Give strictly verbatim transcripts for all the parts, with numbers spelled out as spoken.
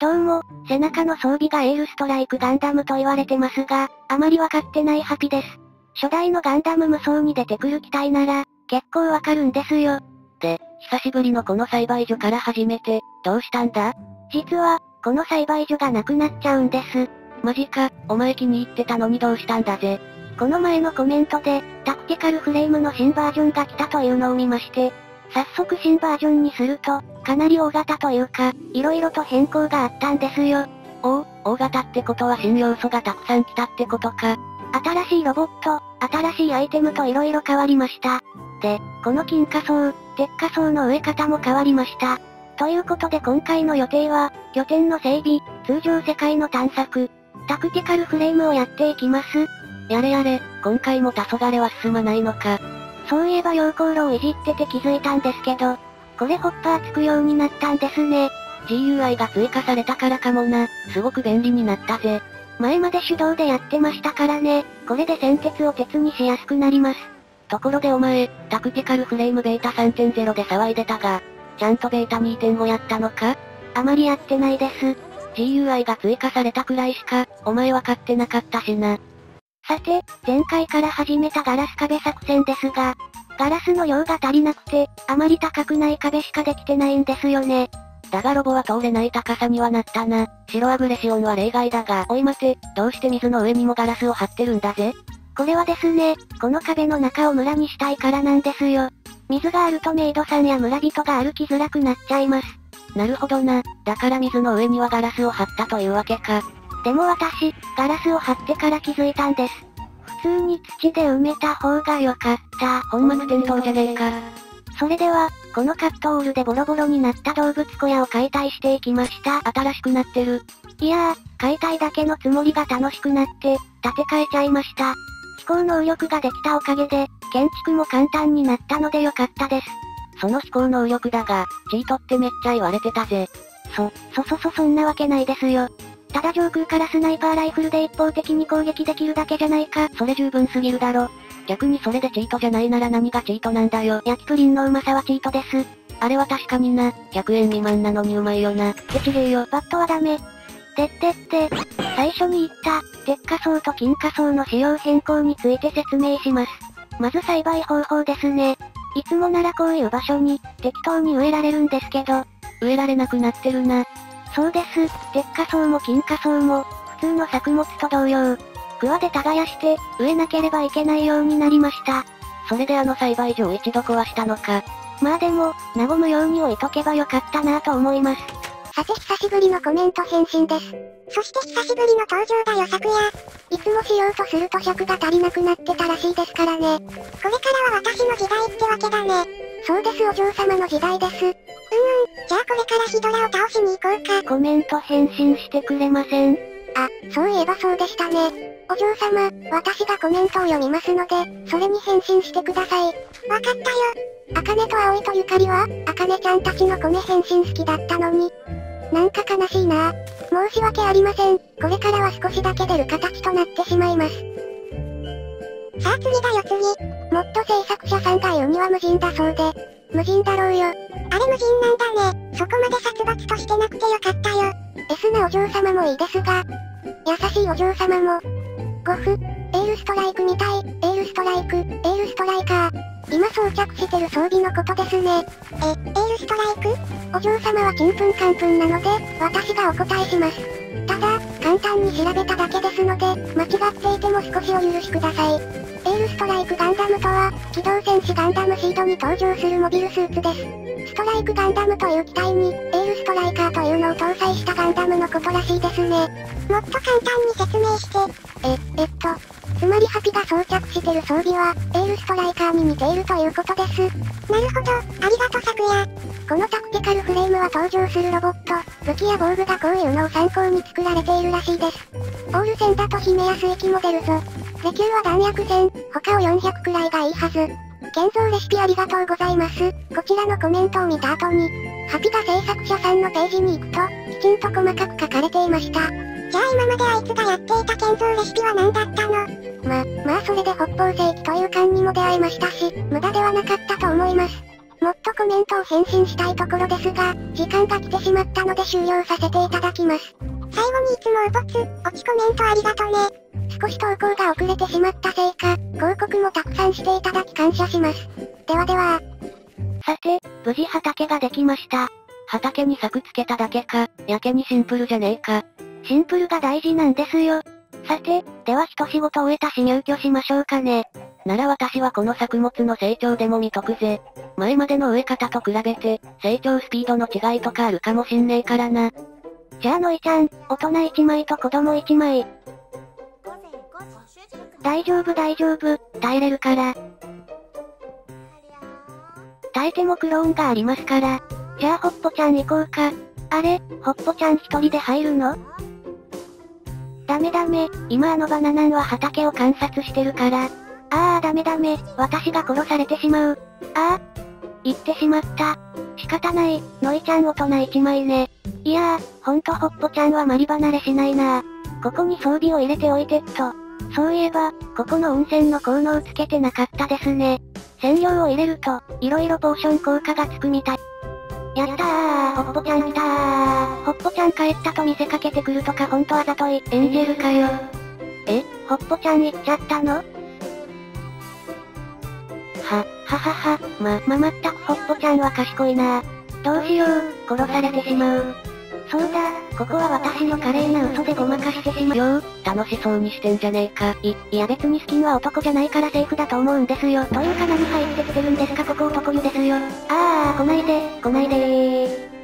どうも、背中の装備がエールストライクガンダムと言われてますが、あまりわかってないハピです。初代のガンダム無双に出てくる機体なら、結構わかるんですよ。 で、久しぶりのこの栽培所から始めて、どうしたんだ？ 実は、この栽培所がなくなっちゃうんです。 マジか、お前気に入ってたのにどうしたんだぜ。 この前のコメントで、タクティカルフレームの新バージョンが来たというのを見まして、早速新バージョンにすると、かなり大型というか、色々と変更があったんですよ。 おお、大型ってことは新要素がたくさん来たってことか。 新しいロボット、新しいアイテムと色々変わりました。で、この金仮装、鉄仮装の植え方も変わりました。ということで今回の予定は、拠点の整備、通常世界の探索、タクティカルフレームをやっていきます。 やれやれ、今回も黄昏は進まないのか。 そういえば溶鉱炉をいじってて気づいたんですけど、これホッパーつくようになったんですね。 ジーユーアイ が追加されたからかもな、すごく便利になったぜ。 前まで手動でやってましたからね、これで銑鉄を鉄にしやすくなります。 ところでお前、タクティカルフレームベータ さんてんゼロ で騒いでたが、ちゃんとベータ にてんご やったのか？ あまりやってないです。 ジーユーアイ が追加されたくらいしか、お前は買ってなかったしな。 さて、前回から始めたガラス壁作戦ですが、ガラスの量が足りなくて、あまり高くない壁しかできてないんですよね。 だがロボは通れない高さにはなったな。白アグレシオンは例外だが、おい待て、どうして水の上にもガラスを張ってるんだぜ。 これはですね、この壁の中を村にしたいからなんですよ。水があるとメイドさんや村人が歩きづらくなっちゃいます。 なるほどな。だから水の上にはガラスを張ったというわけか。 でも私、ガラスを張ってから気づいたんです。普通に土で埋めた方が良かった。 本末転倒じゃねえか。 それでは、このカットオールでボロボロになった動物小屋を解体していきました。 新しくなってる。 いやー、解体だけのつもりが楽しくなって、建て替えちゃいました。飛行能力ができたおかげで、建築も簡単になったので良かったです。 その飛行能力だが、チートってめっちゃ言われてたぜ。 そ、そそそそんなわけないですよ。ただ上空からスナイパーライフルで一方的に攻撃できるだけじゃないか。 それ十分すぎるだろ。逆にそれでチートじゃないなら何がチートなんだよ。 焼きプリンのうまさはチートです。 あれは確かにな、ひゃくえん未満なのにうまいよな。 ってちげえよ。バットはダメ。てってって、最初に言った、鉄仮装と金仮装の仕様変更について説明します。まず栽培方法ですね。いつもならこういう場所に、適当に植えられるんですけど、 植えられなくなってるな。 そうです。鉄仮装も金仮装も、普通の作物と同様、桑で耕して、植えなければいけないようになりました。 それであの栽培所を一度壊したのか。 まあでも、和むように置いとけばよかったなぁと思います。さて久しぶりのコメント返信です。そして久しぶりの登場だよ昨夜。いつもしようとすると食が足りなくなってたらしいですからね。これからは私の時代ってわけだね。そうですお嬢様の時代です。うんうん、じゃあこれからヒドラを倒しに行こうか。コメント返信してくれません？あ、そういえばそうでしたね。お嬢様、私がコメントを読みますので、それに返信してください。わかったよ。アカネとアオイとユカリは、アカネちゃんたちのコメ返信好きだったのに。なんか悲しいな。申し訳ありません。これからは少しだけ出る形となってしまいます。さあ次だよ次。もっと制作者さんが言うには無人だそうで。無人だろうよ。あれ無人なんだね。そこまで殺伐としてなくてよかったよ。S なお嬢様もいいですが。優しいお嬢様も。ゴフ、エールストライクみたい。エールストライク、エールストライカー。今装着してる装備のことですね。え、エールストライク？お嬢様はちんぷんかんぷんなので、私がお答えします。ただ、簡単に調べただけですので、間違っていても少しお許しください。エールストライクガンダムとは、機動戦士ガンダムシードに登場するモビルスーツです。ストライクガンダムという機体に、エールストライカーというのを搭載したガンダムのことらしいですね。もっと簡単に説明して。え、えっと、つまりハピが装着してる装備は、エールストライカーに似ているということです。なるほど、ありがと昨夜。このタクティカルフレームは登場するロボット、武器や防具がこういうのを参考に作られているらしいです。オール戦だと秘めやすい機モデルぞ。レキューは弾薬戦、他をよんひゃくくらいがいいはず。建造レシピありがとうございます。こちらのコメントを見た後に、ハピが制作者さんのページに行くと、きちんと細かく書かれていました。じゃあ今まであいつがやっていた建造レシピは何だったの？ま、まあそれで北方世紀という巻にも出会えましたし、無駄ではなかったと思います。 もっとコメントを返信したいところですが、時間が来てしまったので終了させていただきます。最後にいつもおぼつ、落ちコメントありがとね。少し投稿が遅れてしまったせいか、広告もたくさんしていただき感謝します。ではでは。 さて、無事畑ができました。畑に柵つけただけか、やけにシンプルじゃねえか。 シンプルが大事なんですよ。さて、では一仕事終えたし入居しましょうかね。 なら私はこの作物の成長でも見とくぜ。前までの植え方と比べて、成長スピードの違いとかあるかもしんねえからな。 じゃあのいちゃん、大人いちまいと子供いちまい。大丈夫大丈夫、耐えれるから。耐えてもクローンがありますから。じゃあほっぽちゃん行こうか。あれ、ほっぽちゃん一人で入るの？ダメダメ、今あのバナナンは畑を観察してるから。ああダメダメ、私が殺されてしまう。ああ、言ってしまった。仕方ない、のいちゃん大人一枚ね。いやー、ほんとほっぽちゃんはマリ離れしないな。ここに装備を入れておいてっと。そういえば、ここの温泉の効能つけてなかったですね。染料を入れると、色々ポーション効果がつくみたい。やったー、ほっぽちゃん来たー。ほっぽちゃん帰ったと見せかけてくるとかほんとあざとい。エンジェルかよ。え、ほっぽちゃん行っちゃったの？は、ははは、ま、ままったくほっぽちゃんは賢いな。どうしよう、殺されてしまう。そうだ、ここは私の華麗な嘘でごまかしてしまう。 よー、楽しそうにしてんじゃねえか。 い、いや別にスキンは男じゃないからセーフだと思うんですよ。というか何入ってきてるんですか、ここ男湯ですよ。あー、来ないで、来ないでー。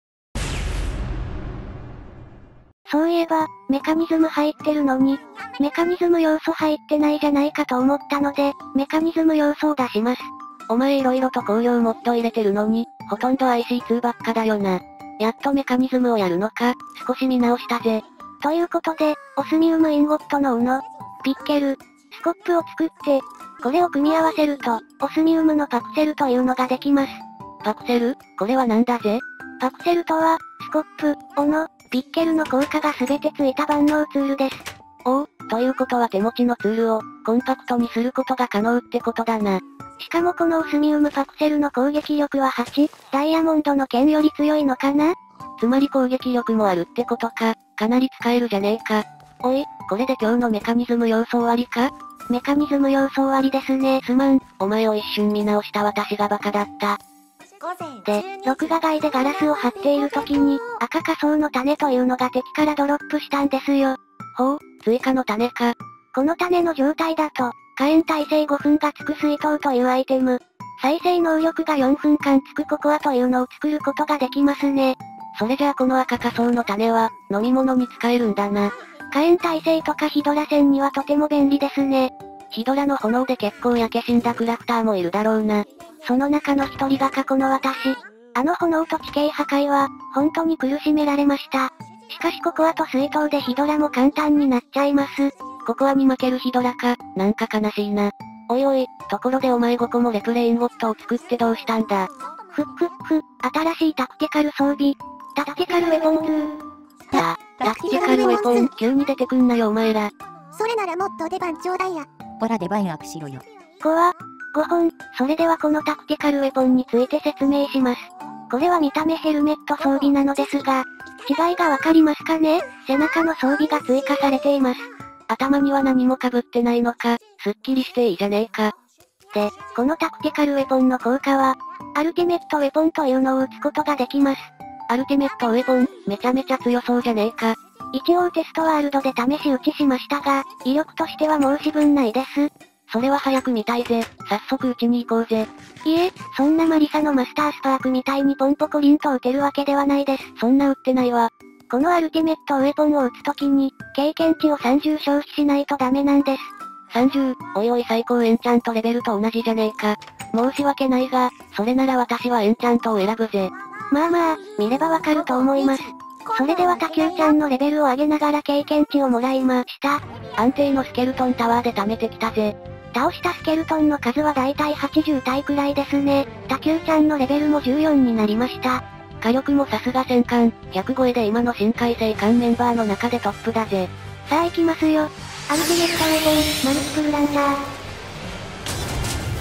そういえば、メカニズム入ってるのに、メカニズム要素入ってないじゃないかと思ったので、メカニズム要素を出します。 お前色々と香料もっと入れてるのに、ほとんど アイシーツー ばっかだよな。やっとメカニズムをやるのか、少し見直したぜ。 ということで、オスミウムインゴットの斧、ピッケル、スコップを作って、これを組み合わせると、オスミウムのパクセルというのができます。 パクセル？これはなんだぜ？ パクセルとは、スコップ、斧、ピッケルの効果が全てついた万能ツールです。 おお、ということは手持ちのツールを、コンパクトにすることが可能ってことだな。 しかもこのオスミウムパクセルの攻撃力ははち、ダイヤモンドの剣より強いのかな？ つまり攻撃力もあるってことか、かなり使えるじゃねえか。おい、これで今日のメカニズム要素終わりか？ メカニズム要素終わりですね。 すまん、お前を一瞬見直した私がバカだった。 で、録画外でガラスを張っている時に、赤仮想の種というのが敵からドロップしたんですよ。 ほう、追加の種か。 この種の状態だと、火炎耐性ごふんがつく水筒というアイテム。再生能力がよんふんかんつくココアというのを作ることができますね。 それじゃあこの赤仮想の種は、飲み物に使えるんだな。 火炎耐性とかヒドラ戦にはとても便利ですね。 ヒドラの炎で結構焼け死んだクラフターもいるだろうな。 その中の一人が過去の私。あの炎と地形破壊は、本当に苦しめられました。しかしココアと水筒でヒドラも簡単になっちゃいます。 ココアに負けるヒドラか、なんか悲しいな。おいおい、ところでお前ごこもレプレインゴットを作ってどうしたんだ？ ふっふっふ、新しいタクティカル装備。タクティカルウェポンズー。 た、タクティカルウェポン、急に出てくんなよお前ら。 それならもっと出番ちょうだいや。 ほら出番悪しろよ。 ごわ、ごほん、それではこのタクティカルウェポンについて説明します。これは見た目ヘルメット装備なのですが、違いがわかりますかね？背中の装備が追加されています。 頭には何も被ってないのか、すっきりしていいじゃねえか。 で、このタクティカルウェポンの効果は、アルティメットウェポンというのを撃つことができます。 アルティメットウェポン、めちゃめちゃ強そうじゃねえか。 一応テストワールドで試し撃ちしましたが、威力としては申し分ないです。 それは早く見たいぜ。早速撃ちに行こうぜ。 いえ、そんなマリサのマスタースパークみたいにポンポコリンと撃てるわけではないです。 そんな撃ってないわ。 このアルティメットウェポンを撃つときに、経験値をさんじゅう消費しないとダメなんです。 さんじゅう、おいおい最高エンチャントレベルと同じじゃねえか。申し訳ないが、それなら私はエンチャントを選ぶぜ。 まあまあ、見ればわかると思います。それではタキューちゃんのレベルを上げながら経験値をもらいました。 安定のスケルトンタワーで貯めてきたぜ。 倒したスケルトンの数はだいたいはちじゅう体くらいですね。タキューちゃんのレベルもじゅうよんになりました。 火力もさすが戦艦、ひゃく超えで今の新海星艦メンバーの中でトップだぜ。 さあ行きますよ。アルティメットウェポン、マルチプルランチャー。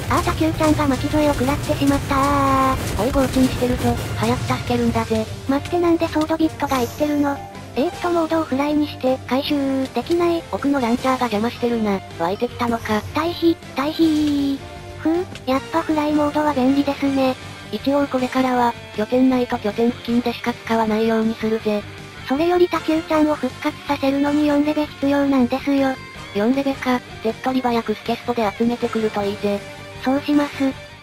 あーた Q ちゃんが巻き添えを食らってしまったあー。 おい強沈してるぞ。早く助けるんだぜ。 待ってなんでソードビットが生きてるの？エープトモードをフライにして、回収、できない。 奥のランチャーが邪魔してるな。湧いてきたのか。 退避、退避ふぅ、やっぱフライモードは便利ですね。 一応これからは、拠点内と拠点付近でしか使わないようにするぜ。 それよりタキューちゃんを復活させるのによんレベ必要なんですよ。 よんレベか、ゼットリバやクスケスポで集めてくるといいぜ。 そうします。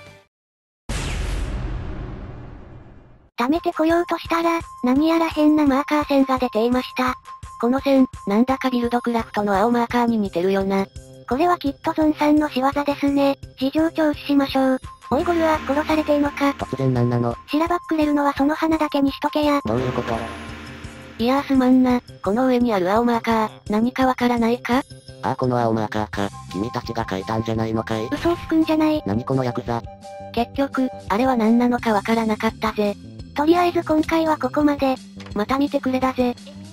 貯めてこようとしたら、何やら変なマーカー線が出ていました。 この線、なんだかビルドクラフトの青マーカーに似てるよな。 これはきっとゾンさんの仕業ですね。事情聴取しましょう。おいゴルは殺されてんのか。 突然なんなの。 しらばっくれるのはその花だけにしとけや。 どういうこと？いやーすまんな。この上にある青マーカー、何かわからないか？ ああこの青マーカーか。君たちが書いたんじゃないのかい？ 嘘をつくんじゃない。 何このヤクザ。 結局、あれは何なのかわからなかったぜ。 とりあえず今回はここまで。 また見てくれだぜ。